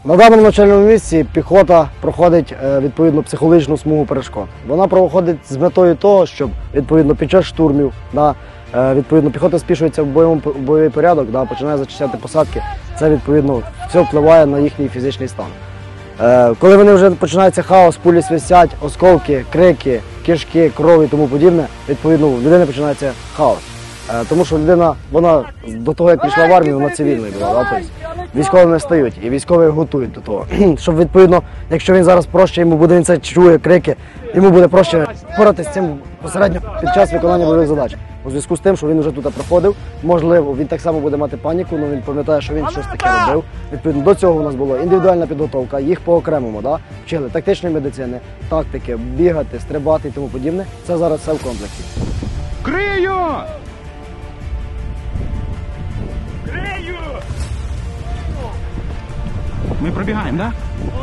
На даному навчальному місці піхота проходить відповідно психологічну смугу перешкод. Вона проходить з метою того, щоб відповідно під час штурмів, відповідно піхота спішується в бойовий порядок, починає зачищати посадки. Це відповідно все впливає на їхній фізичний стан. Коли вони вже починається хаос, пулі свистять, осколки, крики, кишки, кров і тому подібне, відповідно у людини починається хаос. Тому що людина, вона до того, як пішла в армію, вона цивільною була. Тобто військовими стають і військові готують до того. Щоб відповідно, якщо він зараз проще, йому буде, він це чує, крики, йому буде проще впоратися з цим посередньо під час виконання бойових задач. У зв'язку з тим, що він вже тут проходив, можливо, він так само буде мати паніку, але він пам'ятає, що він щось таке робив. Відповідно, до цього у нас була індивідуальна підготовка, їх по-окремому, вчили тактичної медицини, тактики, бігати, стрибати і тому подібне. Це зараз все в комплексі. Крию! Ми пробігаємо, так?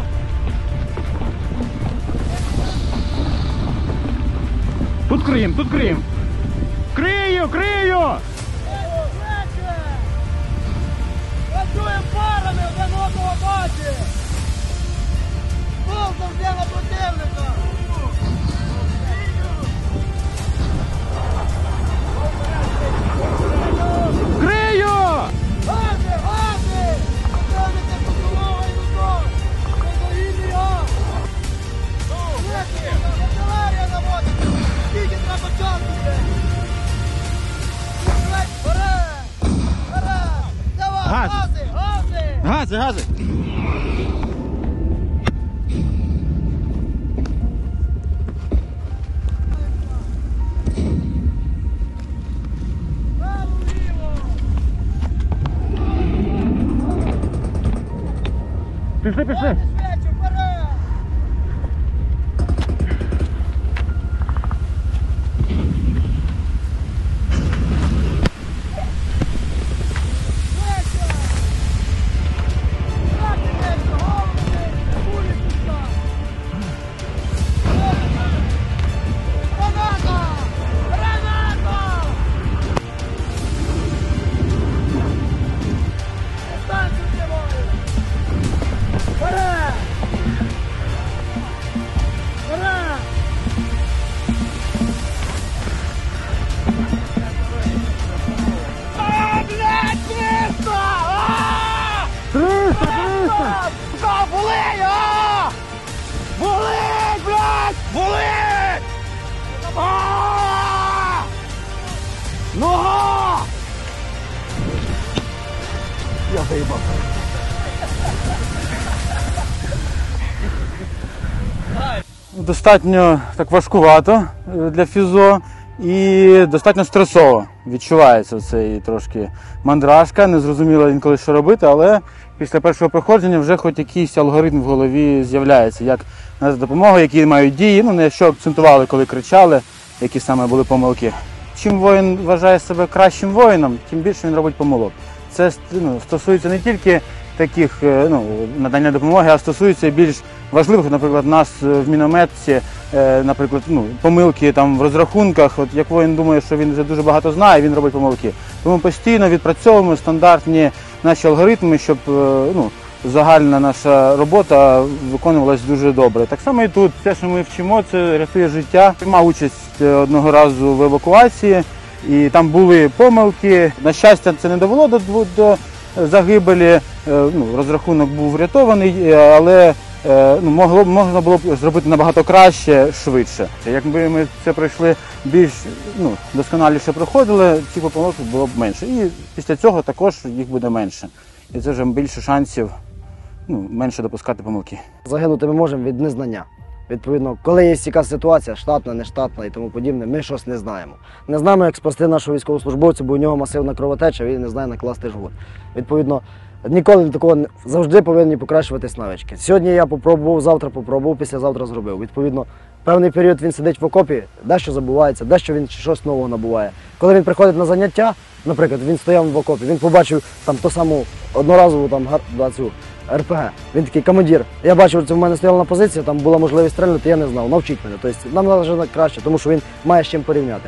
Тут криємо, тут криємо. Крию, крию! Працюємо парами, один одного бачить! Був завжди на противника! Крию! Гази, гази! Противника поціловує рукою! Це газ! Артилерія наводиться! Скільки треба часу, Вперед! Вперед! Давай! Газ. Гази! Гази! Гази, гази! Пішли, пішли! Швидше, вперед! Швидше! Трати десь, голову десь, кулі пуста! Граната! Граната! Станцію триваю! Вперед! Вперед! Блядь, 300! 300! Болить, а! Болить, блядь! Болить! Нога! Я заїбав. Достатньо так важкувато для фізо і достатньо стресово. Відчувається цей трошки мандражка, незрозуміло інколи що робити, але після першого проходження вже хоч якийсь алгоритм в голові з'являється, як надати допомогу, які мають дії, на що акцентували, коли кричали, які саме були помилки. Чим воїн вважає себе кращим воїном, тим більше він робить помилок. Це стосується не тільки таких надання допомоги, а стосується більш важливих, наприклад, нас в мінометці, наприклад, помилки там в розрахунках. От як воїн думає, що він вже дуже багато знає, він робить помилки. Тому постійно відпрацьовуємо стандартні наші алгоритми, щоб загальна наша робота виконувалась дуже добре. Так само і тут. Те, що ми вчимо, це рятує життя. Приймав участь одного разу в евакуації, і там були помилки. На щастя, це не довело до загибелі, розрахунок був врятований, але можна було б зробити набагато краще, швидше. Якби ми це пройшли більш досконаліше проходили, ці помилок було б менше. І після цього також їх буде менше. І це вже більше шансів менше допускати помилки. Загинути ми можемо від незнання. Відповідно, коли є якась ситуація, штатна, нештатна і тому подібне, ми щось не знаємо. Не знаємо, як спасти нашого військовослужбовця, бо у нього масивна кровотеча, він не знає накласти жгут. Відповідно, ніколи такого завжди повинні покращуватись навички. Сьогодні я попробував, завтра попробував, післязавтра зробив. Відповідно, певний період він сидить в окопі, дещо забувається, дещо він щось нового набуває. Коли він приходить на заняття, наприклад, він стояв в окопі, він побачив там ту саму одноразову цю РПГ. Він такий: командир, я бачив, це в мене стояла на позиції, там була можливість стрельнути, я не знав, навчіть мене. Тобто нам треба краще, тому що він має з чим порівняти.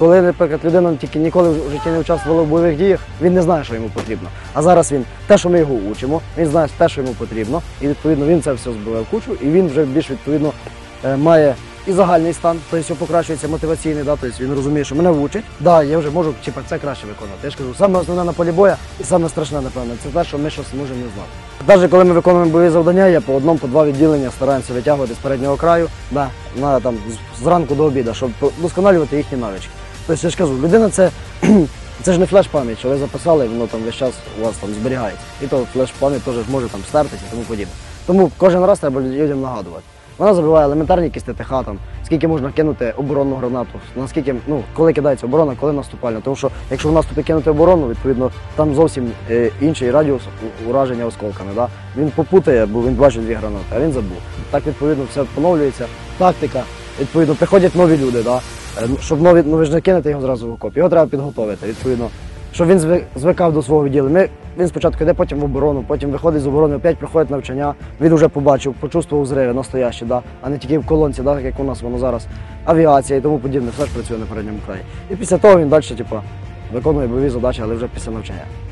коли, наприклад, людина тільки ніколи в житті не участвувала в бойових діях, він не знає, що йому потрібно. А зараз він, те, що ми його учимо, він знає те, що йому потрібно, і відповідно він це все збиває в кучу, і він вже більш відповідно має і загальний стан, тобто покращується мотиваційний, да, тобто він розуміє, що мене вчать, да, я вже можу це краще виконувати. Я ж кажу, саме основне на полі бою і саме страшне, напевно, це те, що ми щось можемо не знати. Навіть коли ми виконуємо бойові завдання, я по одному, по два відділення стараємося витягувати з переднього краю, да, там, зранку до обіду, щоб вдосконалювати їхні навички. Тобто я ж кажу, людина це ж не флеш-пам'ять, що ви записали, воно там весь час у вас там зберігається. І то флеш-пам'ять теж може там стертися і тому подібне. Тому кожен раз треба людям нагадувати. Вона забиває елементарні якісь ТТХ, там, скільки можна кинути оборонну гранату, наскільки, коли кидається оборона, коли наступальна. Тому що якщо в наступі кинути оборону, відповідно, там зовсім інший радіус ураження осколками. Да? Він попутає, бо він бачить дві гранати, а він забув. Так, відповідно, все поновлюється, тактика, відповідно, приходять нові люди, да? Щоб ви ж не кинете його зразу в окоп, його треба підготовити, відповідно. Щоб він звикав до свого відділу. Він спочатку йде, потім в оборону, потім виходить з оборони, опять проходить навчання. Він вже побачив, почувствував зриви настоящі, да? А не тільки в колонці, да? Як у нас воно зараз, авіація і тому подібне, все ж працює на передньому краї. І після того він далі виконує бойові задачі, але вже після навчання.